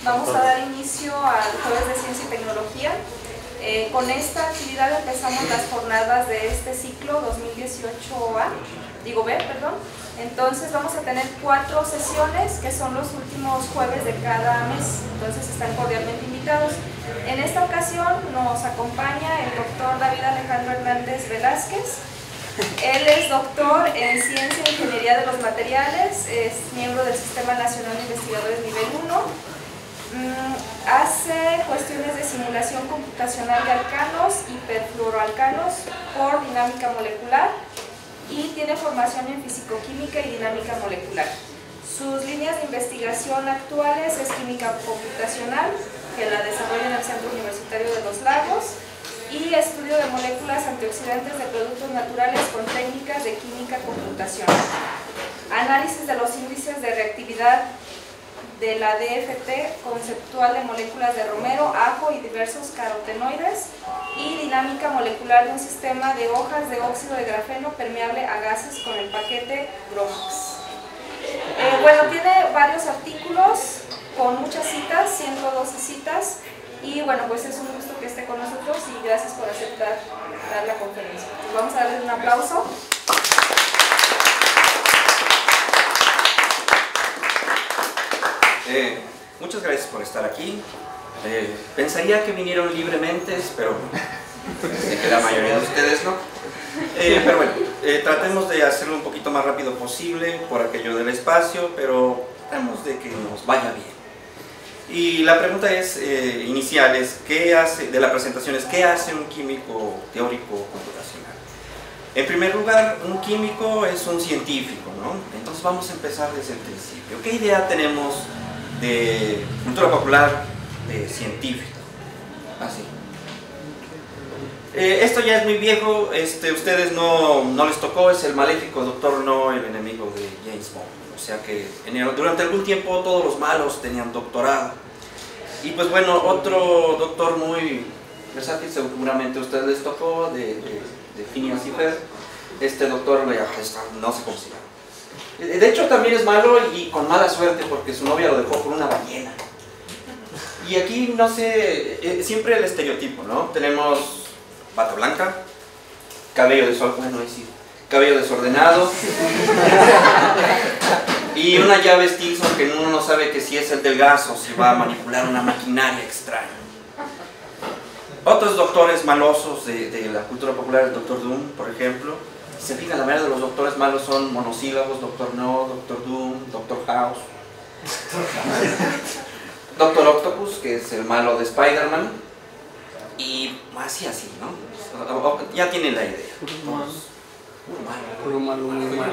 Vamos a dar inicio al Jueves de Ciencia y Tecnología. Con esta actividad empezamos las jornadas de este ciclo 2018A, digo B, perdón. Entonces vamos a tener 4 sesiones que son los últimos jueves de cada mes, entonces están cordialmente invitados. En esta ocasión nos acompaña el doctor David Alejandro Hernández Velázquez. Él es doctor en Ciencia e Ingeniería de los Materiales, es miembro del Sistema Nacional de Investigadores Nivel 1. Hace cuestiones de simulación computacional de alcanos y perfluoroalcanos por dinámica molecular y tiene formación en fisicoquímica y dinámica molecular. Sus líneas de investigación actuales es química computacional, que la desarrolla en el Centro Universitario de los Lagos, y estudio de moléculas antioxidantes de productos naturales con técnicas de química computacional. Análisis de los índices de reactividad de la DFT conceptual de moléculas de romero, ajo y diversos carotenoides, y dinámica molecular de un sistema de hojas de óxido de grafeno permeable a gases con el paquete Gromax. Bueno, tiene varios artículos con muchas citas, 112 citas, y bueno, pues es un gusto que esté con nosotros y gracias por aceptar dar la conferencia. Pues vamos a darle un aplauso. Muchas gracias por estar aquí. Pensaría que vinieron libremente, pero sé que la mayoría de ustedes no. Pero bueno, tratemos de hacerlo un poquito más rápido posible por aquello del espacio, pero tratemos de que nos vaya bien. Y la pregunta es, inicial es, de la presentación es, ¿qué hace un químico teórico computacional? En primer lugar, un químico es un científico, ¿no? Entonces vamos a empezar desde el principio. ¿Qué idea tenemos de cultura popular de científico? Así. Esto ya es muy viejo, ustedes no les tocó, es el maléfico Doctor No, el enemigo de James Bond. O sea que durante algún tiempo todos los malos tenían doctorado. Y pues bueno, otro doctor muy versátil, seguramente a ustedes les tocó, de Phineas y Ferb. Este doctor, no sé cómo se llama. De hecho también es malo y con mala suerte porque su novia lo dejó por una ballena. Y aquí, no sé, siempre el estereotipo, ¿no? Tenemos bata blanca, cabello desordenado y una llave Stilson que uno no sabe que si es el del gas o si va a manipular una maquinaria extraña. Otros doctores malosos de la cultura popular, el Doctor Doom, por ejemplo. Si se fijan, la mayoría de los doctores malos son monosílabos: Doctor No, Doctor Doom, Doctor House. Doctor Octopus, que es el malo de Spider-Man. Y así, ¿no? Ya tienen la idea. Puro malo.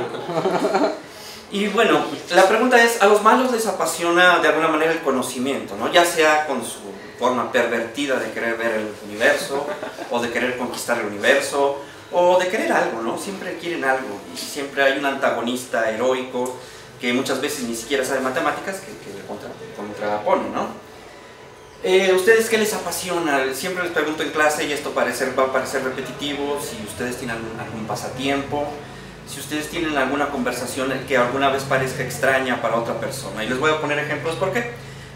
Y bueno, la pregunta es, a los malos les apasiona de alguna manera el conocimiento, ¿no? Ya sea con su forma pervertida de querer ver el universo, o de querer conquistar el universo, o de querer algo, ¿no? Siempre quieren algo, y siempre hay un antagonista heroico que muchas veces ni siquiera sabe matemáticas, que le contrapone, ¿no? ¿Ustedes qué les apasiona? Siempre les pregunto en clase, y esto va a parecer repetitivo, si ustedes tienen algún pasatiempo, si ustedes tienen alguna conversación que alguna vez parezca extraña para otra persona. Y les voy a poner ejemplos, ¿por qué?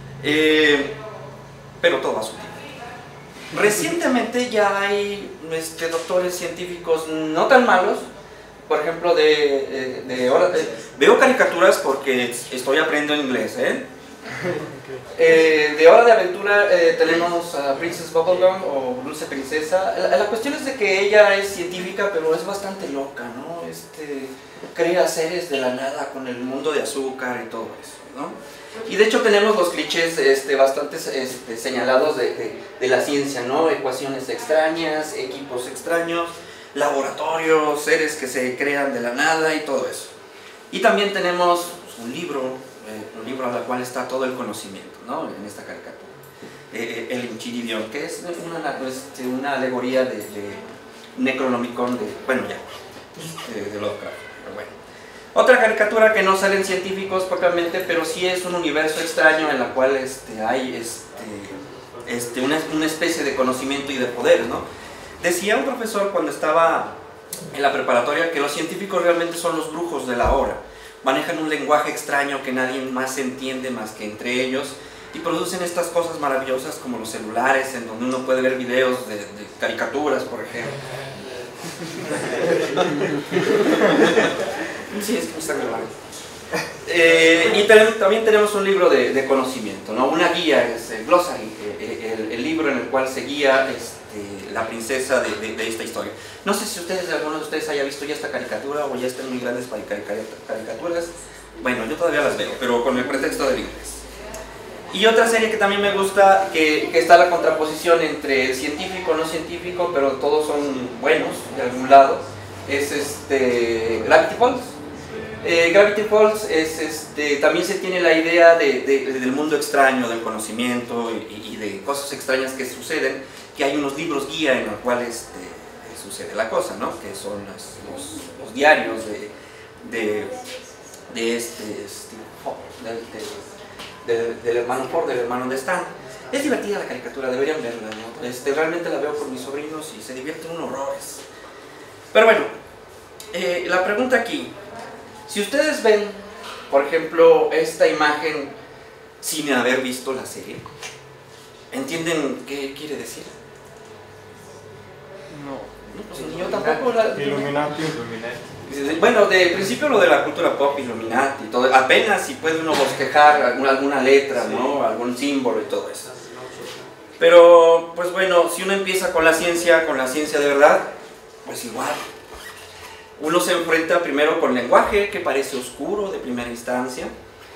Pero todo a su tiempo. Recientemente ya hay doctores científicos no tan malos. Por ejemplo, veo caricaturas porque estoy aprendiendo inglés, de Hora de Aventura tenemos a Princess Bubblegum o Dulce Princesa. La cuestión es de que ella es científica, pero es bastante loca, ¿no? Crea seres de la nada con el mundo de azúcar y todo eso, ¿no? Y de hecho tenemos los clichés bastante señalados de la ciencia, ¿no? Ecuaciones extrañas, equipos extraños, laboratorios, seres que se crean de la nada y todo eso. Y también tenemos un libro al cual está todo el conocimiento, ¿no? En esta caricatura. El Enchiridion, que es una alegoría de Necronomicon de Lovecraft. Pero bueno. Otra caricatura que no salen científicos propiamente, pero sí es un universo extraño en la cual hay una especie de conocimiento y de poderes, ¿no? Decía un profesor cuando estaba en la preparatoria que los científicos realmente son los brujos de la hora. Manejan un lenguaje extraño que nadie más entiende más que entre ellos, y producen estas cosas maravillosas como los celulares, en donde uno puede ver videos de caricaturas, por ejemplo. Sí, es que me está grabando. Y también tenemos un libro de conocimiento, ¿no? Una guía, es el glossary, el libro en el cual se guía la princesa de esta historia. No sé si alguno de ustedes haya visto ya esta caricatura o ya están muy grandes para caricaturas. Bueno, yo todavía las veo, pero con el pretexto del inglés. Y otra serie que también me gusta, que está la contraposición entre científico, no científico, pero todos son buenos de algún lado, es Gravity Falls. Gravity Falls es, también se tiene la idea del mundo extraño, del conocimiento y de cosas extrañas que suceden, que hay unos libros guía en los cuales sucede la cosa, ¿no? Que son los diarios del hermano Ford, del hermano de Stan. Es divertida la caricatura, deberían verla, ¿no? Realmente la veo con mis sobrinos y se divierten unos horrores. Pero bueno, la pregunta aquí, si ustedes ven, por ejemplo, esta imagen sin haber visto la serie, ¿entienden qué quiere decir? No, pues ni yo tampoco. Illuminati. Bueno, de principio lo de la cultura pop, Illuminati y todo, apenas si puede uno bosquejar alguna letra, ¿no? Algún símbolo y todo eso. Pero, pues bueno, si uno empieza con la ciencia de verdad, pues igual. Uno se enfrenta primero con lenguaje que parece oscuro de primera instancia,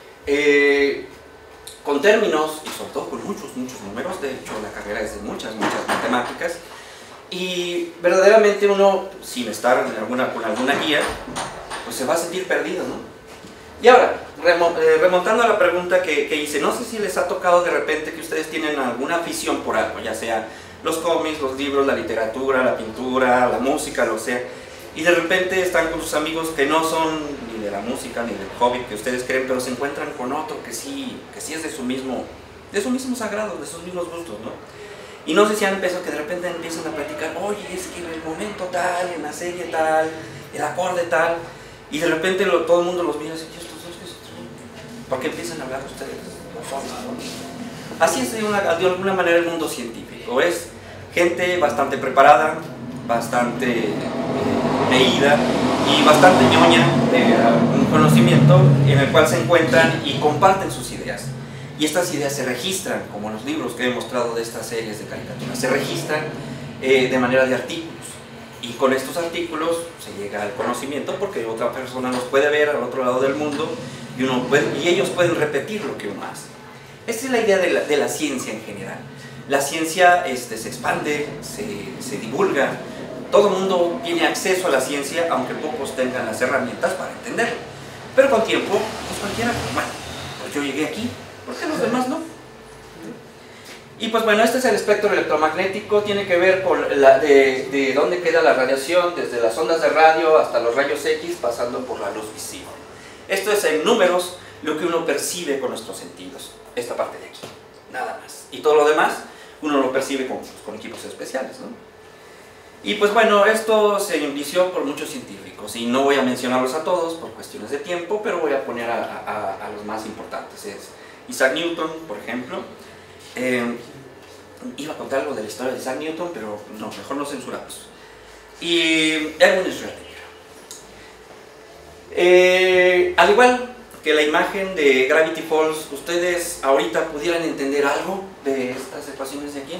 con términos y sobre todo con muchos números. De hecho, la carrera es de muchas matemáticas. Y verdaderamente uno, sin estar con alguna guía, pues se va a sentir perdido, ¿no? Y ahora, remontando a la pregunta que hice, no sé si les ha tocado de repente que ustedes tienen alguna afición por algo, ya sea los cómics, los libros, la literatura, la pintura, la música, lo sea, y de repente están con sus amigos que no son ni de la música ni del hobby que ustedes creen, pero se encuentran con otro que sí es de su mismo sagrado, de sus mismos gustos, ¿no? Y no sé si han empezado que de repente empiezan a platicar, oye, es que en el momento tal, en la serie tal, el acorde tal, y de repente todo el mundo los mira y dice, ¿estos dos qué son? ¿Por qué empiezan a hablar ustedes? ¿No? Así es de alguna manera el mundo científico, es gente bastante preparada, bastante leída y bastante ñoña de un conocimiento en el cual se encuentran y comparten sus ideas. Y estas ideas se registran, como los libros que he mostrado de estas series de caricaturas, se registran de manera de artículos. Y con estos artículos se llega al conocimiento porque otra persona los puede ver al otro lado del mundo y ellos pueden repetir lo que uno hace. Esta es la idea de la ciencia en general. La ciencia se expande, se divulga, todo el mundo tiene acceso a la ciencia, aunque pocos tengan las herramientas para entenderlo. Pero con tiempo, pues cualquiera, bueno, pues yo llegué aquí. ¿Por qué los demás no? Y pues bueno, este es el espectro electromagnético, tiene que ver con de dónde queda la radiación, desde las ondas de radio hasta los rayos X, pasando por la luz visible. Esto es en números lo que uno percibe con nuestros sentidos, esta parte de aquí, nada más. Y todo lo demás uno lo percibe con equipos especiales, ¿no? Y pues bueno, esto se inició por muchos científicos, y no voy a mencionarlos a todos por cuestiones de tiempo, pero voy a poner a los más importantes. Isaac Newton, por ejemplo. Iba a contar algo de la historia de Isaac Newton, pero no, mejor no censuramos. Y Erwin Schrödinger. Al igual que la imagen de Gravity Falls, ¿ustedes ahorita pudieran entender algo de estas ecuaciones de aquí?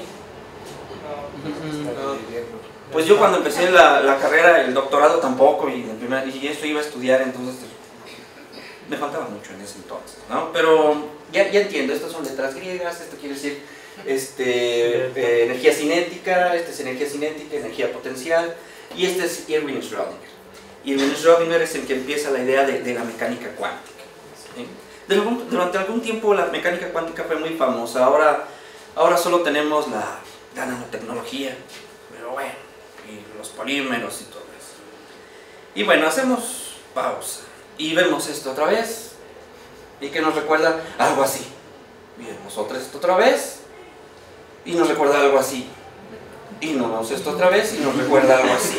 Pues yo cuando empecé la carrera, el doctorado tampoco, y esto iba a estudiar, entonces me faltaba mucho en ese entonces, ¿no? Pero ya entiendo, estas son letras griegas, esto quiere decir energía cinética, esta es energía cinética, energía potencial, y este es Erwin Schrödinger. Y Erwin Schrödinger es el que empieza la idea de la mecánica cuántica, ¿sí? Durante algún tiempo la mecánica cuántica fue muy famosa, ahora solo tenemos la nanotecnología, pero bueno, y los polímeros y todo eso. Y bueno, hacemos pausa y vemos esto otra vez, y que nos recuerda algo así. Y vemos esto otra vez, y nos recuerda algo así. Y nos vemos esto otra vez, y nos recuerda algo así.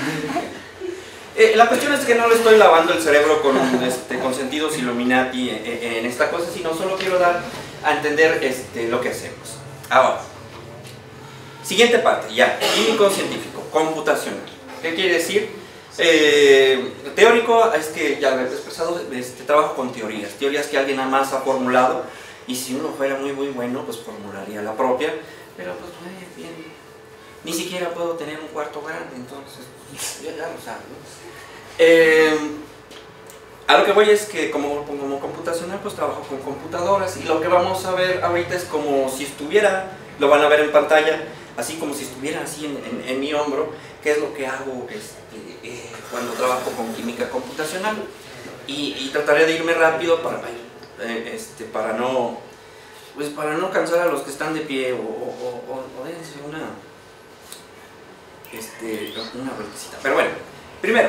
La cuestión es que no le estoy lavando el cerebro con sentidos Illuminati en esta cosa, sino solo quiero dar a entender lo que hacemos. Ahora, siguiente parte, ya, químico científico, computacional. ¿Qué quiere decir? Teórico es que ya lo he expresado, trabajo con teorías que alguien más ha formulado, y si uno fuera muy bueno, pues formularía la propia, pero pues bien, ni siquiera puedo tener un cuarto grande, entonces ya lo saben, ¿no? A lo que voy es que como computacional pues trabajo con computadoras, y lo que vamos a ver ahorita es como si estuviera, lo van a ver en pantalla, así como si estuviera así en mi hombro, qué es lo que hago cuando trabajo con química computacional, y trataré de irme rápido para no cansar a los que están de pie, o dense una vueltecita. Pero bueno, primero,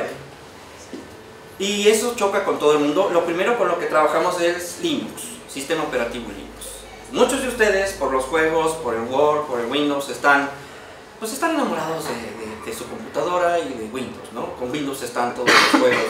y eso choca con todo el mundo, lo primero con lo que trabajamos es Linux, sistema operativo Linux. Muchos de ustedes, por los juegos, por el Word, por el Windows, están enamorados de su computadora y de Windows, ¿no? Con Windows están todos los juegos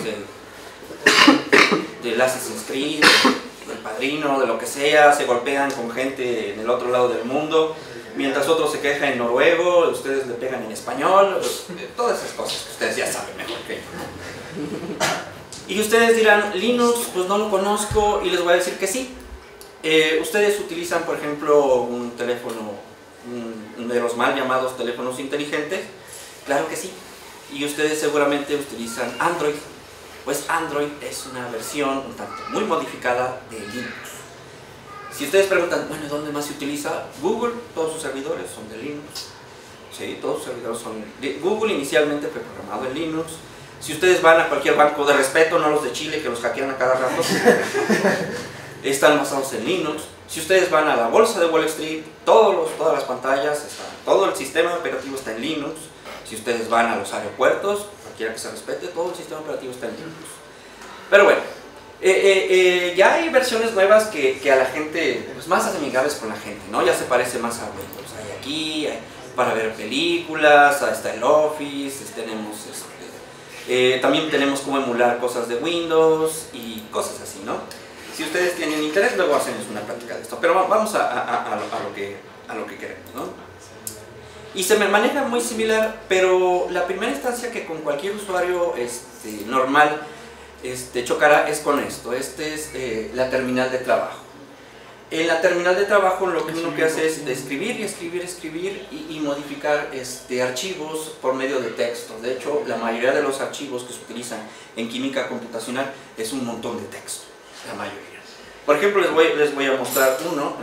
del Assassin's Creed, del Padrino, de lo que sea, se golpean con gente en el otro lado del mundo, mientras otros se quejan en noruego, ustedes le pegan en español, todas esas cosas que ustedes ya saben mejor que yo. Y ustedes dirán, Linux, pues no lo conozco, y les voy a decir que sí. Ustedes utilizan, por ejemplo, un teléfono, de los mal llamados teléfonos inteligentes, claro que sí, y ustedes seguramente utilizan Android. Pues Android es una versión un tanto muy modificada de Linux. Si ustedes preguntan, bueno, ¿dónde más se utiliza? Google, todos sus servidores son de Linux. Sí, todos sus servidores son de Google. Inicialmente fue programado en Linux. Si ustedes van a cualquier banco de respeto, no los de Chile que los hackean a cada rato, están basados en Linux. Si ustedes van a la bolsa de Wall Street, todas las pantallas, todo el sistema operativo está en Linux. Si ustedes van a los aeropuertos, cualquiera que se respete, todo el sistema operativo está en Linux. Pero bueno, ya hay versiones nuevas que a la gente, pues más amigables con la gente, ¿no? Ya se parece más a Windows. Hay aquí, para ver películas, está el Office, tenemos también tenemos cómo emular cosas de Windows y cosas así, ¿no? Si ustedes tienen interés, luego hacemos una plática de esto, pero vamos a lo que queremos, ¿no? Y se me maneja muy similar, pero la primera instancia que con cualquier usuario normal chocará es con esto. Es la terminal de trabajo. En la terminal de trabajo lo que uno que hace es escribir y modificar archivos por medio de texto. De hecho, la mayoría de los archivos que se utilizan en química computacional es un montón de texto, la mayoría. Por ejemplo, les voy a mostrar uno.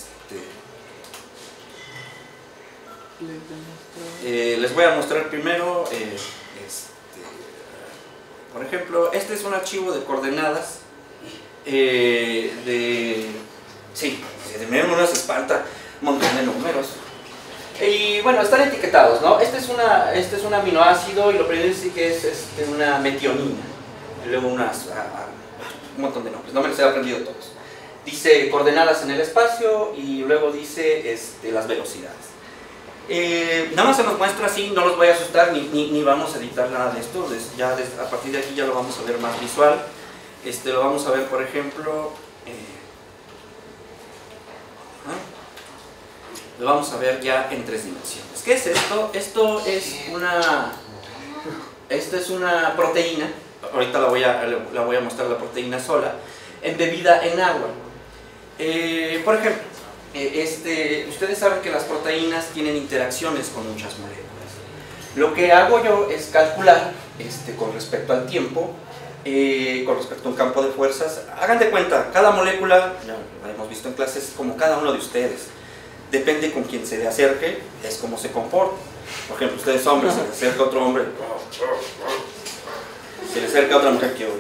Les voy a mostrar primero, por ejemplo, este es un archivo de coordenadas sí, de uno se espanta un montón de números. Y bueno, están etiquetados, ¿no? Este es un aminoácido, y lo primero dice que es una metionina. Y luego un montón de nombres, no me los he aprendido todos. Dice coordenadas en el espacio, y luego dice las velocidades. Nada más se los muestro así, no los voy a asustar, ni vamos a editar nada de esto. A partir de aquí ya lo vamos a ver más visual. Lo vamos a ver, por ejemplo, lo vamos a ver ya en 3 dimensiones. ¿Qué es esto? Esto es una proteína. Ahorita la voy a mostrar, la proteína sola, embebida en agua. Por ejemplo, ustedes saben que las proteínas tienen interacciones con muchas moléculas. Lo que hago yo es calcular con respecto al tiempo, con respecto a un campo de fuerzas. Hagan de cuenta, cada molécula, ya la hemos visto en clases, como cada uno de ustedes. Depende con quién se le acerque, es como se comporta. Por ejemplo, ustedes hombres, se le acerca otro hombre, se le acerca otra mujer, quiero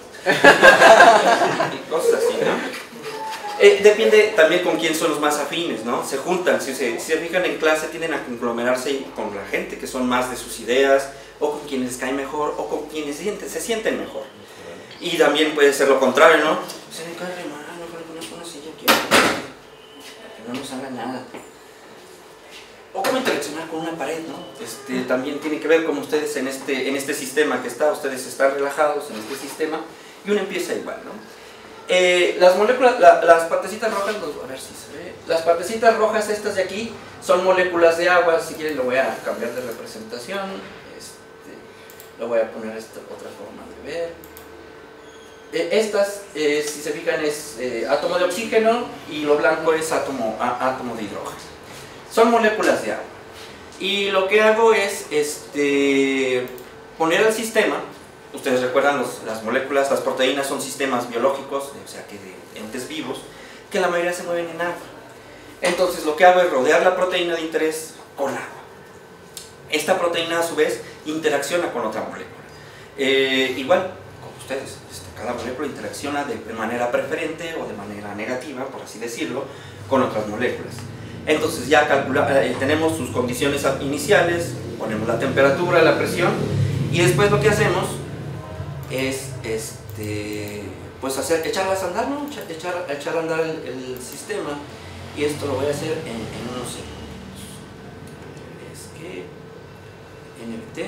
cosas así, ¿no? Depende también con quién son los más afines, ¿no? Se juntan, si se fijan en clase, tienden a conglomerarse con la gente que son más de sus ideas, o con quienes les cae mejor, o con quienes se sienten mejor. Y también puede ser lo contrario, ¿no? Se me cae re mal, mejor que no una silla aquí, que no nos haga nada. O cómo interaccionar con una pared, ¿no? También tiene que ver con ustedes en este sistema que ustedes están relajados en este sistema, y uno empieza igual, ¿no? Las moléculas, las partecitas rojas, a ver si se ve. Las partecitas rojas estas de aquí son moléculas de agua. Si quieren lo voy a cambiar de representación. Lo voy a poner esta otra forma de ver. Estas, si se fijan, es átomo de oxígeno y lo blanco es átomo de hidrógeno. Son moléculas de agua. Y lo que hago es poner al sistema. Ustedes recuerdan, las moléculas, las proteínas son sistemas biológicos, o sea que de entes vivos, que la mayoría se mueven en agua. Entonces lo que hago es rodear la proteína de interés con agua. Esta proteína a su vez interacciona con otra molécula. Igual, como ustedes, cada molécula interacciona de manera preferente o de manera negativa, por así decirlo, con otras moléculas. Entonces ya tenemos sus condiciones iniciales, ponemos la temperatura, la presión, y después lo que hacemos es pues echarlas a andar, ¿no? echar a andar el sistema, y esto lo voy a hacer en unos segundos. Es que NBT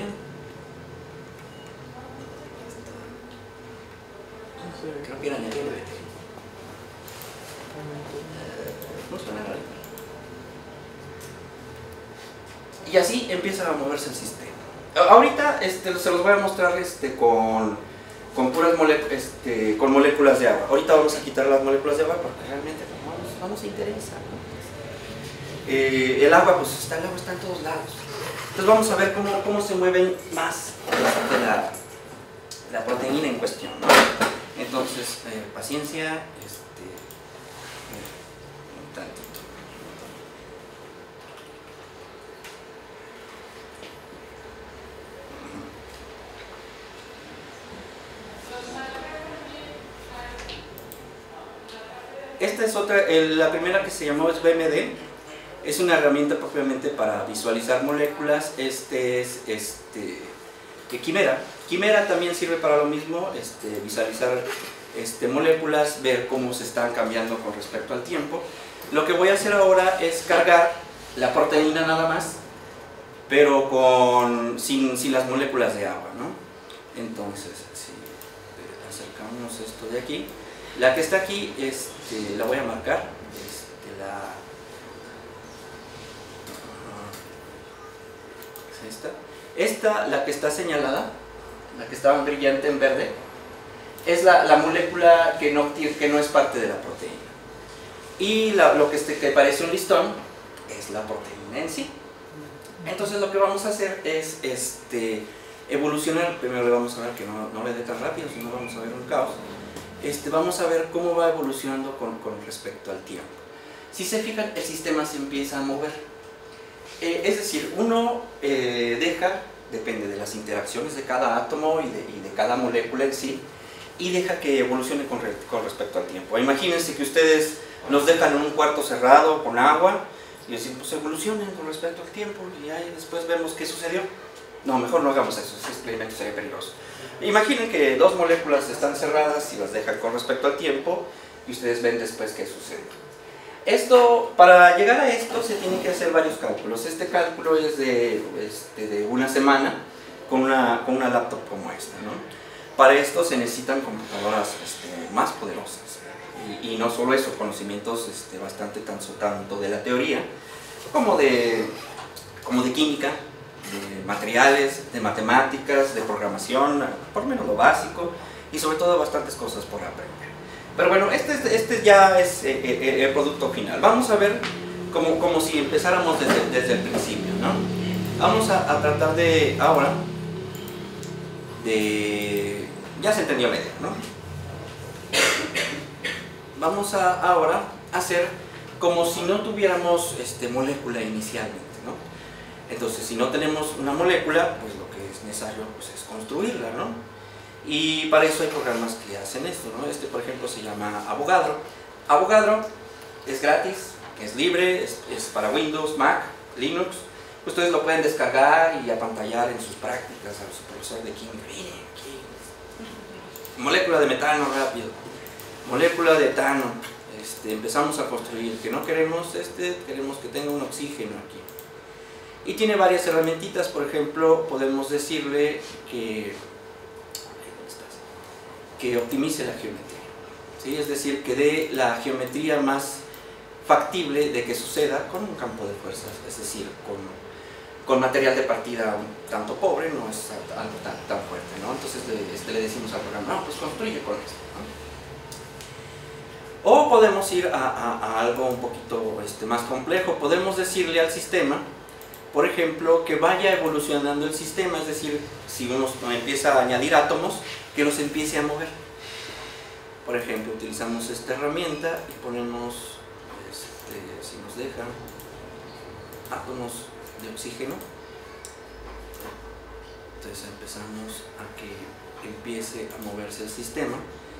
creo que era NBT no suena raro. Y así empieza a moverse el sistema. Ahorita se los voy a mostrar con puras con moléculas de agua. Ahorita vamos a quitar las moléculas de agua porque realmente no nos interesa, ¿no? El agua, pues el agua está en todos lados. Entonces vamos a ver cómo se mueven más la proteína en cuestión, ¿no? Entonces, paciencia, un tantito. Esta es otra, la primera que se llamó es BMD, es una herramienta propiamente para visualizar moléculas. Este es Quimera. Quimera también sirve para lo mismo, visualizar moléculas, ver cómo se están cambiando con respecto al tiempo. Lo que voy a hacer ahora es cargar la proteína nada más, pero sin las moléculas de agua, ¿no? Entonces, si acercamos esto de aquí, la que está aquí, la voy a marcar, es esta. Esta, la que está señalada, la que está brillante en verde, es la molécula que no es parte de la proteína. Y lo que parece un listón es la proteína en sí. Entonces lo que vamos a hacer es evolucionar. Primero le vamos a ver que no le dé tan rápido, si no vamos a ver un caos. Vamos a ver cómo va evolucionando con respecto al tiempo. Si se fijan, el sistema se empieza a mover. Es decir, uno depende de las interacciones de cada átomo y de cada molécula en sí, y deja que evolucione con respecto al tiempo. Imagínense que ustedes los dejan en un cuarto cerrado con agua y dicen, pues evolucionen con respecto al tiempo y ahí después vemos qué sucedió. No, mejor no hagamos eso, ese experimento sería peligroso. Imaginen que dos moléculas están cerradas y las dejan con respecto al tiempo y ustedes ven después qué sucede. Para llegar a esto se tienen que hacer varios cálculos. Este cálculo es de una semana con una laptop como esta, ¿no? Para esto se necesitan computadoras más poderosas. Y no solo eso, conocimientos bastante tanto de la teoría como de química, de materiales, de matemáticas, de programación, por lo menos lo básico, y sobre todo bastantes cosas por aprender. Pero bueno, este ya es el producto final. Vamos a ver como si empezáramos desde el principio, ¿no? Vamos a tratar ahora ya se entendió la idea, ¿no? Vamos ahora a hacer como si no tuviéramos molécula inicialmente, ¿no? Entonces, si no tenemos una molécula, pues lo que es necesario pues, es construirla, ¿no? Y para eso hay programas que hacen esto, ¿no? Por ejemplo, se llama Avogadro. Avogadro es gratis, es libre, es para Windows, Mac, Linux. Ustedes lo pueden descargar y apantallar en sus prácticas a su profesor de química. Miren, aquí, molécula de metano rápido, molécula de etano. Empezamos a construir, que no queremos queremos que tenga un oxígeno aquí. Y tiene varias herramientitas, por ejemplo, podemos decirle que optimice la geometría. ¿sí? Es decir, que dé la geometría más factible de que suceda con un campo de fuerzas, es decir, con material de partida un tanto pobre, no es algo tan fuerte, ¿no? Entonces le decimos al programa, no, pues construye con esto, ¿no? O podemos ir a algo un poquito más complejo, podemos decirle al sistema, por ejemplo, que vaya evolucionando el sistema, es decir, si uno empieza a añadir átomos, que los empiece a mover. Por ejemplo, utilizamos esta herramienta y ponemos, si nos dejan, átomos de oxígeno. Entonces empezamos a que empiece a moverse el sistema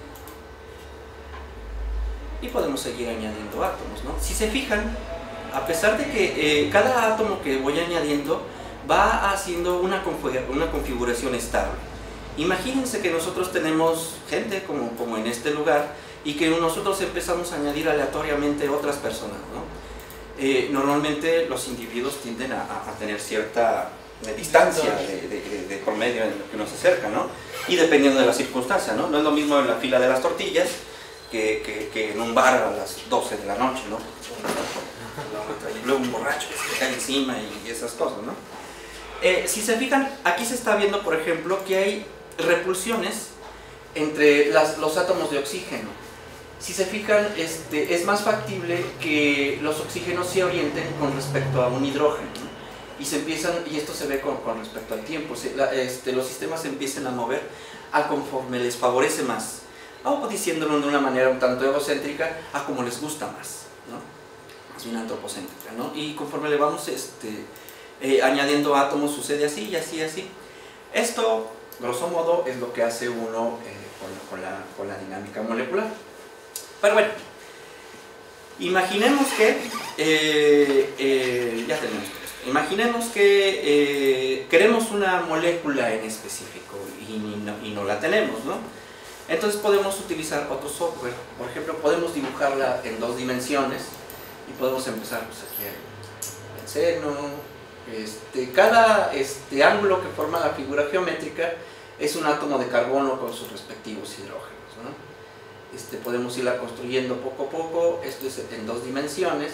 y podemos seguir añadiendo átomos, ¿no? Si se fijan, a pesar de que cada átomo que voy añadiendo va haciendo una configuración estable. Imagínense que nosotros tenemos gente como en este lugar y que nosotros empezamos a añadir aleatoriamente otras personas, ¿no? Normalmente los individuos tienden a tener cierta distancia de promedio en lo que uno se acerca, ¿no? Y dependiendo de la circunstancia, ¿no? No es lo mismo en la fila de las tortillas que en un bar a las 12 de la noche, ¿no? Luego un borracho que se cae encima y esas cosas, ¿no? Si se fijan, aquí se está viendo, por ejemplo, que hay repulsiones entre los átomos de oxígeno. Si se fijan, es más factible que los oxígenos se orienten con respecto a un hidrógeno, ¿no? Y esto se ve con respecto al tiempo, los sistemas se empiezan a mover a conforme les favorece más, o diciéndolo de una manera un tanto egocéntrica, a como les gusta más, ¿no? Más bien antropocéntrica, ¿no? Y conforme le vamos añadiendo átomos sucede así y así y así. Esto, grosso modo, es lo que hace uno con la dinámica molecular. Pero bueno, imaginemos que ya tenemos esto. Imaginemos que queremos una molécula en específico y no la tenemos, ¿no? Entonces podemos utilizar otro software. Por ejemplo, podemos dibujarla en 2 dimensiones y podemos empezar pues aquí el seno. Cada ángulo que forma la figura geométrica es un átomo de carbono con sus respectivos hidrógenos, ¿no? Podemos irla construyendo poco a poco. Esto es en 2 dimensiones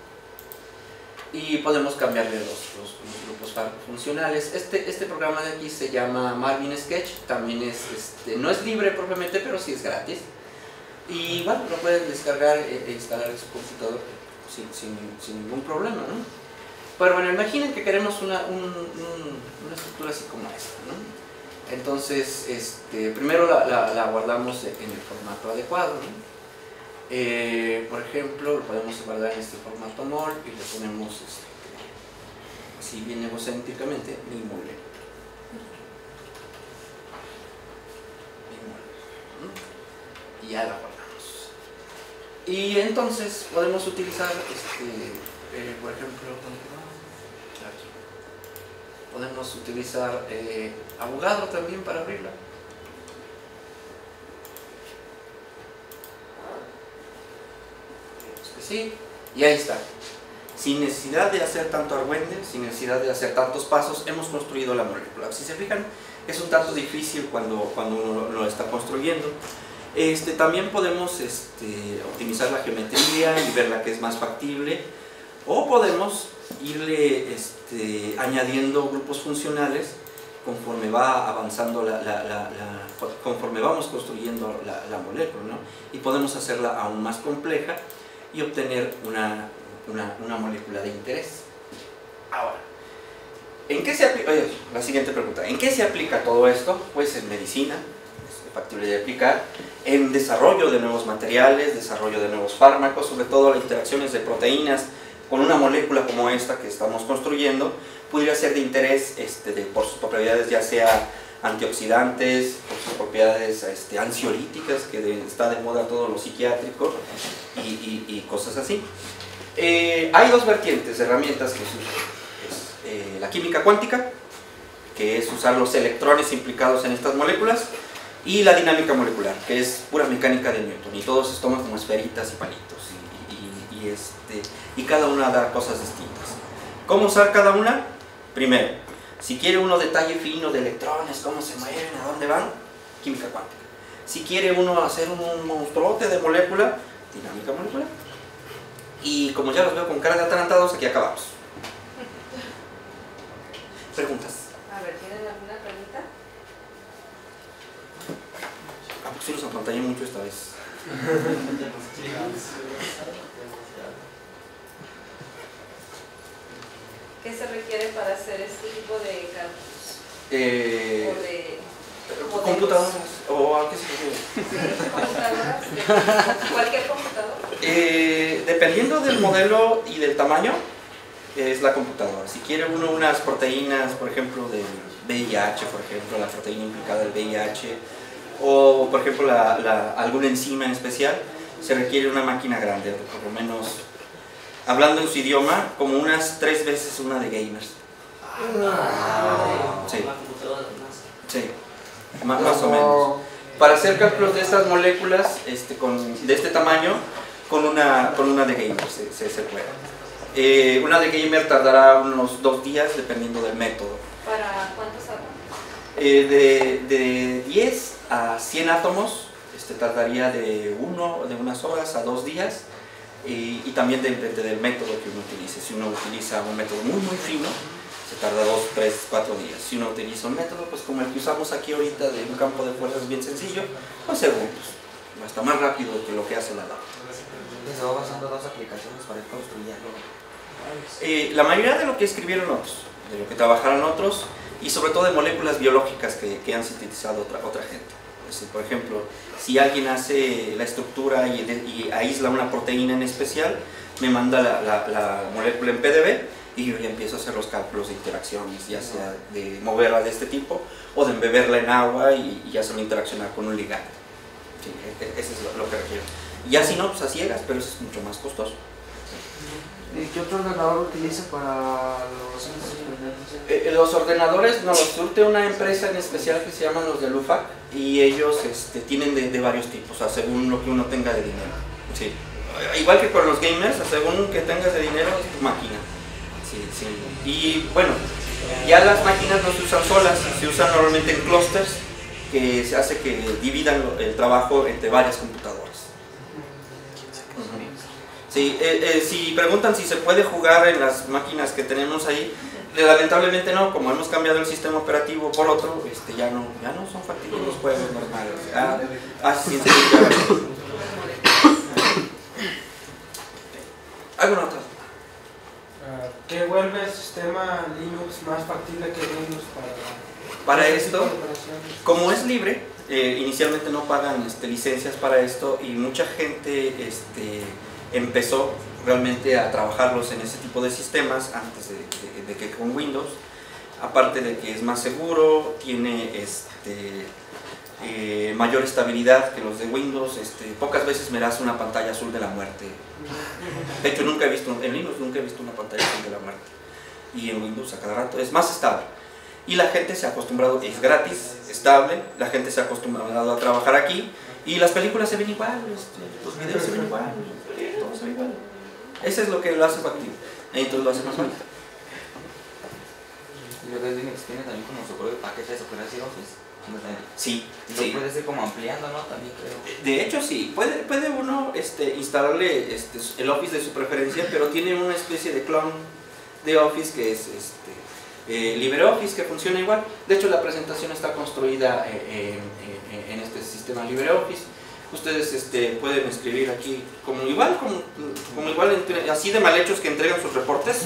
y podemos cambiarle los grupos funcionales. Este programa de aquí se llama Marvin Sketch, también no es libre propiamente, pero sí es gratis. Y bueno, lo pueden descargar e instalar en su computador sin ningún problema, ¿no? Pero bueno, imaginen que queremos una estructura así como esta, ¿no? Entonces, primero la guardamos en el formato adecuado, ¿no? Por ejemplo, lo podemos guardar en este formato MOL y le ponemos, así bien egocéntricamente, mi mole. Y ya la guardamos. Y entonces podemos utilizar, por ejemplo, aquí. Podemos utilizar Avogadro también para abrirla. Sí, y ahí está. Sin necesidad de hacer tanto argüende, sin necesidad de hacer tantos pasos, hemos construido la molécula. Si se fijan, es un tanto difícil cuando uno lo está construyendo. También podemos optimizar la geometría y ver la que es más factible, o podemos irle añadiendo grupos funcionales conforme va avanzando conforme vamos construyendo la molécula, ¿no? Y podemos hacerla aún más compleja y obtener una molécula de interés. Ahora, ¿en qué se aplica? La siguiente pregunta, ¿en qué se aplica todo esto? Pues en medicina, es factible de aplicar, en desarrollo de nuevos materiales, desarrollo de nuevos fármacos, sobre todo las interacciones de proteínas con una molécula como esta que estamos construyendo, pudiera ser de interés por sus propiedades, ya sea antioxidantes, por sus propiedades ansiolíticas, que está de moda todo lo psiquiátrico y cosas así. Hay 2 vertientes de herramientas que se usan. La química cuántica, que es usar los electrones implicados en estas moléculas, y la dinámica molecular, que es pura mecánica de Newton, y todos se toman como esferitas y palitos, y cada una da cosas distintas. ¿Cómo usar cada una? Primero, si quiere uno detalle fino de electrones, cómo se mueven, a dónde van, química cuántica. Si quiere uno hacer un monstruote de molécula, dinámica molecular. Y como ya los veo con cara de atarantados, aquí acabamos. ¿Preguntas? A ver, ¿tienen alguna pregunta? Ah, pues sí los apantallé mucho esta vez. ¿Qué se requiere para hacer este tipo de cálculos? O de ¿Computadoras? ¿O a qué se refiere? Sí, computadoras, cualquier computador. Dependiendo del modelo y del tamaño, es la computadora. Si quiere uno unas proteínas, por ejemplo, del VIH, por ejemplo, la proteína implicada del VIH, o por ejemplo alguna enzima en especial, se requiere una máquina grande, por lo menos, hablando en su idioma, como unas 3 veces una de gamers. Sí. Sí. Más o menos. Para hacer cálculos de estas moléculas de este tamaño, con una de gamer se puede. Una de gamer tardará unos 2 días dependiendo del método. ¿Para cuántos átomos? De 10 a 100 átomos tardaría de unas horas a 2 días. Y también depende del método que uno utilice. Si uno utiliza un método muy fino, se tarda 2, 3, 4 días. Si uno utiliza un método pues como el que usamos aquí ahorita, de un campo de fuerzas bien sencillo, pues segundos. Hasta más rápido que lo que hace la lava. Se va basando en 2 aplicaciones para ir construyendo. La mayoría de lo que escribieron otros, de lo que trabajaron otros, y sobre todo de moléculas biológicas que han sintetizado otra gente. Por ejemplo, si alguien hace la estructura y aísla una proteína en especial, me manda la molécula en PDB y yo ya empiezo a hacer los cálculos de interacciones, ya sea de moverla de este tipo o de embeberla en agua y hacerla interaccionar con un ligando. Sí, eso es lo que requiero. Ya si no, pues a ciegas, pero eso es mucho más costoso. ¿Qué otro ordenador utiliza para los Los ordenadores nos los surte una empresa en especial que se llaman los de LUFAC y ellos tienen de varios tipos, o sea, según lo que uno tenga de dinero. Sí. Igual que con los gamers, según que tengas de dinero es tu máquina. Sí, sí. Y bueno, ya las máquinas no se usan solas, se usan normalmente en clústeres que se hace que dividan el trabajo entre varias computadoras. Sí, si preguntan si se puede jugar en las máquinas que tenemos ahí, lamentablemente no, como hemos cambiado el sistema operativo por otro, ya no son factibles los juegos normales. Sí, ¿alguna otra? ¿Qué vuelve el sistema Linux más factible que Windows para esto? Como es libre, inicialmente no pagan licencias para esto y mucha gente empezó realmente a trabajarlos en ese tipo de sistemas antes de que con Windows, aparte de que es más seguro, tiene mayor estabilidad que los de Windows. Pocas veces me das una pantalla azul de la muerte. De hecho nunca he visto, en Linux nunca he visto una pantalla azul de la muerte, y en Windows a cada rato es más estable. Y la gente se ha acostumbrado, es gratis, estable, la gente se ha acostumbrado a trabajar aquí y las películas se ven igual, los videos se ven igual, todo se ve igual. Eso es lo que lo hace factible, entonces lo hace más fácil. Yo creo que Linux tiene también como su propio paquete de operación Office. Sí, lo puede ser como ampliando, ¿no? También creo. De hecho sí, puede uno instalarle el Office de su preferencia, pero tiene una especie de clon de Office que es LibreOffice, que funciona igual. De hecho la presentación está construida en este sistema LibreOffice. Ustedes pueden escribir aquí como igual así de mal hechos que entregan sus reportes.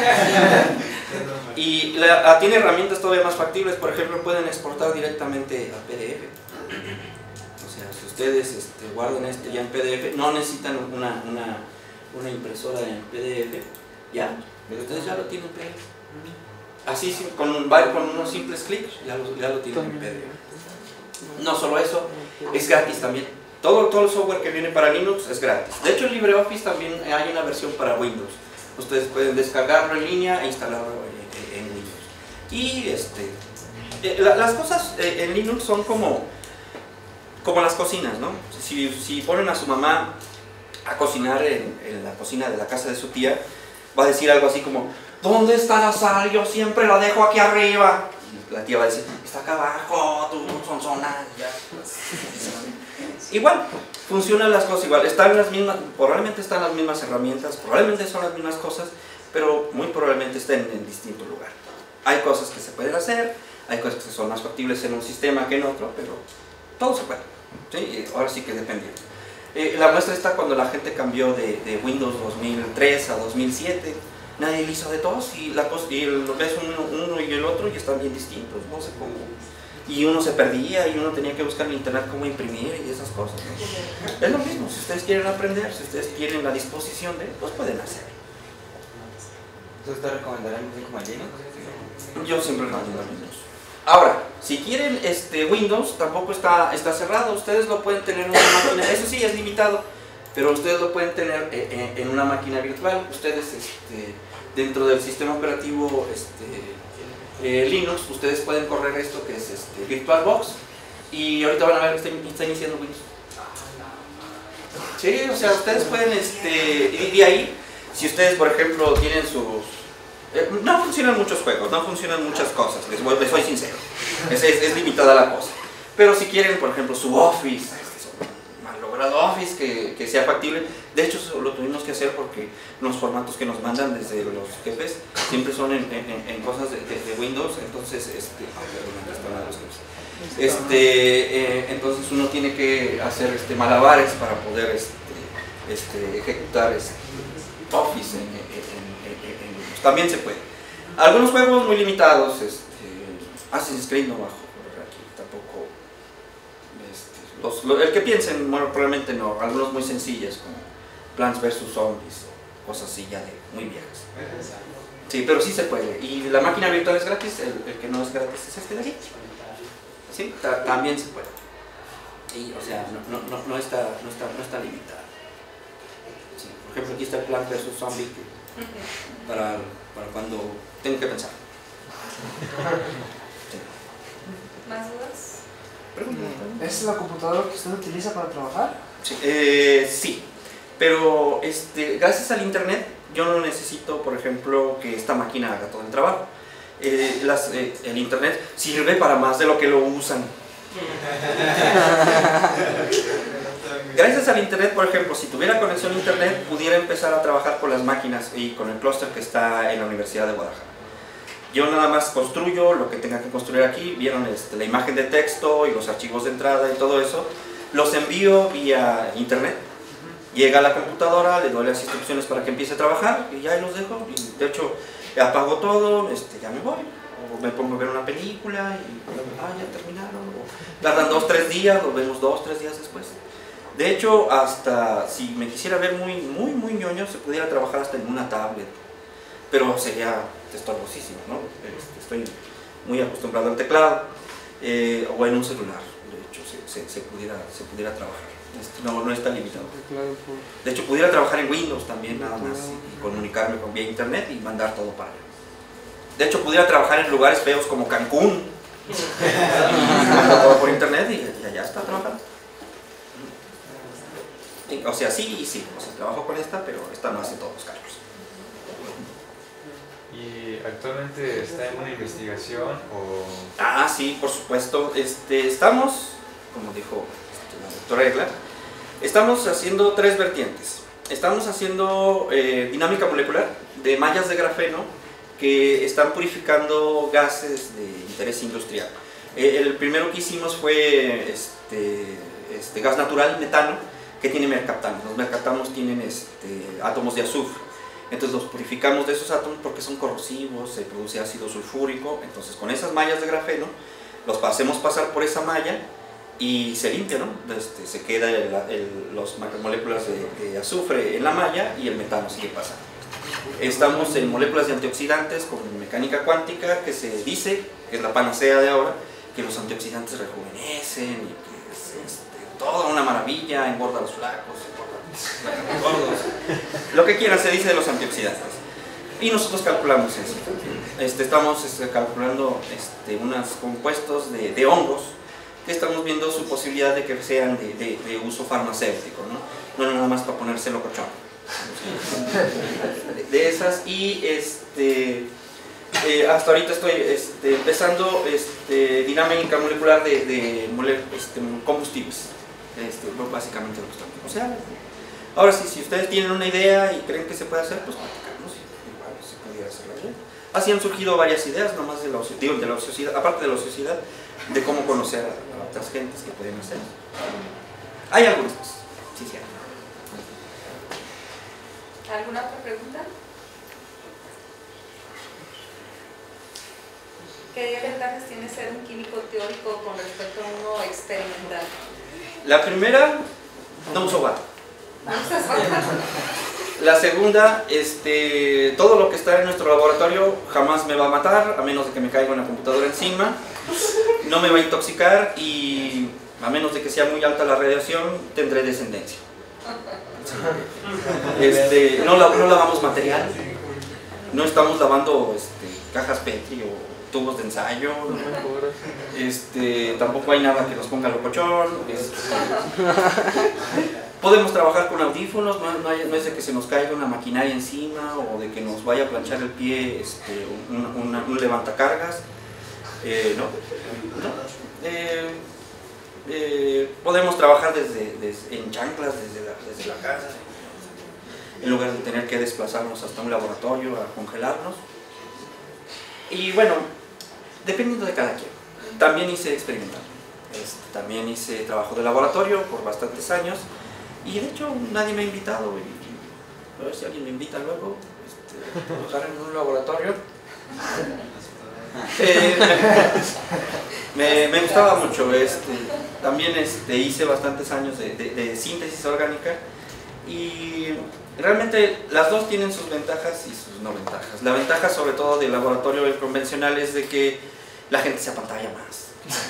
Y tiene herramientas todavía más factibles. Por ejemplo, pueden exportar directamente a PDF. O sea, si ustedes guardan ya en PDF, no necesitan una impresora en PDF, ya, pero ustedes ya lo tienen en PDF. Así con unos simples clics ya lo tienen en PDF. No solo eso, es gratis también. Todo el software que viene para Linux es gratis. De hecho, en LibreOffice también hay una versión para Windows. Ustedes pueden descargarlo en línea e instalarlo en Windows. Y las cosas en Linux son como las cocinas, ¿no? Si ponen a su mamá a cocinar en la cocina de la casa de su tía, va a decir algo así como: ¿dónde está la sal? Yo siempre la dejo aquí arriba. Y la tía va a decir: está acá abajo, tú sonzona. Ya. igual, funcionan las cosas igual, están las mismas, probablemente están las mismas herramientas, probablemente son las mismas cosas, pero muy probablemente estén en distinto lugar. Hay cosas que se pueden hacer, hay cosas que son más factibles en un sistema que en otro, pero todo se puede, ¿sí? Ahora sí que depende. La muestra está cuando la gente cambió de Windows 2003 a 2007, nadie le hizo de todos y lo ves uno y el otro y están bien distintos, no sé cómo. Y uno se perdía y uno tenía que buscar en internet cómo imprimir y esas cosas, ¿no? Es lo mismo, si ustedes quieren aprender, si ustedes quieren la disposición de, pues pueden hacerlo. ¿Usted recomendaría como Linux? Yo siempre recomiendo Linux. Ahora, si quieren Windows, tampoco está cerrado, ustedes lo pueden tener en una máquina, eso sí es limitado, pero ustedes lo pueden tener en una máquina virtual. Ustedes dentro del sistema operativo Linux, ustedes pueden correr esto que es VirtualBox, y ahorita van a ver que está iniciando Windows. Sí, o sea, ustedes pueden, y de ahí, si ustedes por ejemplo tienen sus... no funcionan muchos juegos, no funcionan muchas cosas, les soy sincero, es limitada la cosa. Pero si quieren, por ejemplo, su Office, mal logrado Office que sea factible, de hecho eso lo tuvimos que hacer porque los formatos que nos mandan desde los jefes siempre son en cosas de Windows, entonces, entonces uno tiene que hacer malabares para poder ejecutar Office también se puede. Algunos juegos muy limitados, Assassin's Creed no bajo por aquí, tampoco. El que piensen, bueno, probablemente no. Algunos muy sencillas como Plants vs Zombies, cosas así ya de muy viejas. Sí, pero sí se puede. Y la máquina virtual es gratis, el que no es gratis es de aquí. Sí, también se puede. Y, o sea, no está limitada. Sí, por ejemplo, aquí está el Plants vs Zombies para cuando tengo que pensar. Sí. ¿Más dudas? ¿Es la computadora que usted utiliza para trabajar? Sí, sí, pero gracias al internet yo no necesito, por ejemplo, que esta máquina haga todo el trabajo. El internet sirve para más de lo que lo usan. Gracias al internet, por ejemplo, si tuviera conexión a internet, pudiera empezar a trabajar con las máquinas y con el clúster que está en la Universidad de Guadalajara. Yo nada más construyo lo que tenga que construir aquí, vieron la imagen de texto y los archivos de entrada y todo eso, los envío vía internet, llega a la computadora, le doy las instrucciones para que empiece a trabajar y ya los dejo. Y de hecho, apago todo, ya me voy, o me pongo a ver una película y ya terminaron, o tardan 2-3 días, lo vemos 2-3 días después. De hecho, hasta si me quisiera ver muy ñoño, se pudiera trabajar hasta en una tablet, pero sería estorbosísimo, ¿no? Estoy muy acostumbrado al teclado, o en un celular, de hecho, se pudiera trabajar. No está limitado. De hecho, pudiera trabajar en Windows también, nada más, y comunicarme vía internet y mandar todo para allá. De hecho, pudiera trabajar en lugares feos como Cancún, y mandar todo por internet y allá está trabajando. O sea, sí, o sea, trabajo con esta, pero esta no hace todos los cargos. ¿Y actualmente está en una investigación o...? Ah, sí, por supuesto. Estamos, como dijo la doctora Egla, estamos haciendo 3 vertientes. Estamos haciendo dinámica molecular de mallas de grafeno que están purificando gases de interés industrial. El primero que hicimos fue gas natural, metano, que tiene mercaptanos. Los mercaptanos tienen átomos de azufre. Entonces los purificamos de esos átomos porque son corrosivos, se produce ácido sulfúrico. Entonces con esas mallas de grafeno los hacemos pasar por esa malla y se limpia, ¿no? Se queda las macromoléculas de azufre en la malla y el metano sigue pasando. Estamos en moléculas de antioxidantes con mecánica cuántica, que se dice, que es la panacea de ahora, que los antioxidantes rejuvenecen y que es toda una maravilla, engorda a los flacos, engorda a los gordos, lo que quieran se dice de los antioxidantes. Y nosotros calculamos eso. Estamos calculando unos compuestos de hongos que estamos viendo su posibilidad de que sean de uso farmacéutico, ¿no? No nada más para ponerse locochón. De esas, y hasta ahorita estoy empezando dinámica molecular de combustibles. básicamente lo que estamos. O sea, ahora sí, si ustedes tienen una idea y creen que se puede hacer, pues platicamos, igual se pudiera hacer la idea. Así han surgido varias ideas, nomás de la ociosidad, aparte de la ociosidad, de cómo conocer a otras gentes que pueden hacer. Hay algunas cosas, sí, sí. ¿Alguna otra pregunta? ¿Qué ventajas tiene ser un químico teórico con respecto a uno experimental? La primera, no uso bata. La segunda, todo lo que está en nuestro laboratorio jamás me va a matar, a menos de que me caiga una computadora encima. No me va a intoxicar y a menos de que sea muy alta la radiación, tendré descendencia. No lavamos material, no estamos lavando cajas Petri o tubos de ensayo, tampoco hay nada que nos ponga locochón. Podemos trabajar con audífonos, no es de que se nos caiga una maquinaria encima o de que nos vaya a planchar el pie un levantacargas. Podemos trabajar en chanclas desde la casa, en lugar de tener que desplazarnos hasta un laboratorio a congelarnos. Y bueno, dependiendo de cada quien. También hice experimental, también hice trabajo de laboratorio por bastantes años y de hecho nadie me ha invitado y a ver si alguien me invita luego a trabajar en un laboratorio. Me gustaba mucho, también hice bastantes años de síntesis orgánica y realmente las dos tienen sus ventajas y sus no ventajas. La ventaja sobre todo del laboratorio convencional es de que la gente se apantalla más.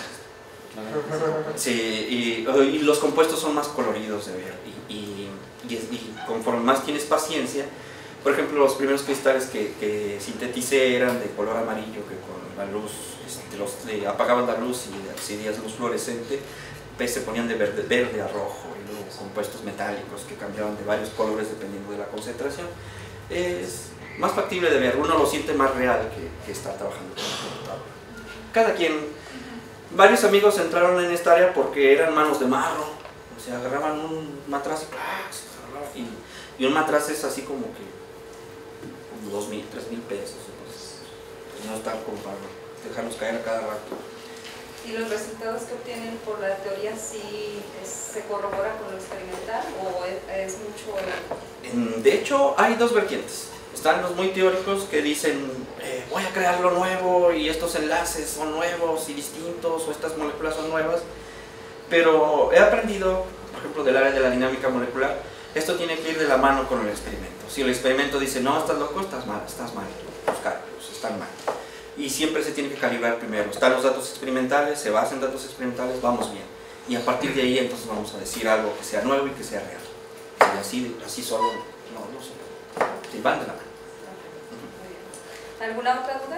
Sí, y los compuestos son más coloridos de ver y conforme más tienes paciencia. Por ejemplo, los primeros cristales que sinteticé eran de color amarillo, que con la luz, apagaban la luz y accedías luz fluorescente, pues se ponían de verde a rojo, y luego compuestos metálicos que cambiaban de varios colores dependiendo de la concentración. Es más factible de ver, uno lo siente más real que estar trabajando con la computadora. Cada quien, varios amigos entraron en esta área porque eran manos de marro, o sea, agarraban un matraz y un matraz es así como que 2.000, 3.000 pesos, pues no estar como para dejarlos caer a cada rato. ¿Y los resultados que obtienen por la teoría sí se corrobora con lo experimental o es mucho? De hecho, hay dos vertientes. Están los muy teóricos que dicen voy a crear lo nuevo y estos enlaces son nuevos y distintos o estas moléculas son nuevas, pero he aprendido, por ejemplo, del área de la dinámica molecular, esto tiene que ir de la mano con el experimento. Si el experimento dice no, estás loco, estás mal, los cálculos están mal. Y siempre se tiene que calibrar primero. Están los datos experimentales, se basan en datos experimentales, vamos bien. Y a partir de ahí entonces vamos a decir algo que sea nuevo y que sea real. Y así solo, no sé. Sí, van de la mano. ¿Alguna otra duda?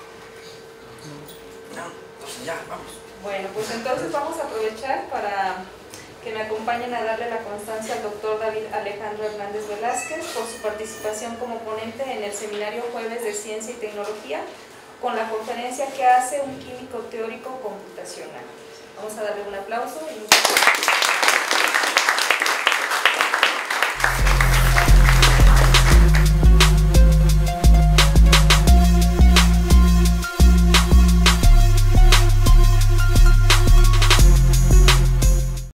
No, entonces ya, vamos. Bueno, pues entonces vamos a aprovechar para que me acompañen a darle la constancia al doctor David Alejandro Hernández Velázquez por su participación como ponente en el seminario Jueves de Ciencia y Tecnología con la conferencia que hace un químico teórico computacional. Vamos a darle un aplauso y muchas gracias.